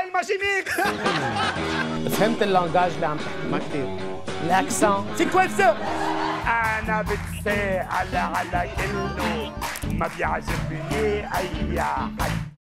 الماشينيك. فهمت اللانجاج اللي عم تحكي؟ ما كتير. الاكسون سي كوا سا؟ انا بتساءل على كله، ما بيعجبني اي حد.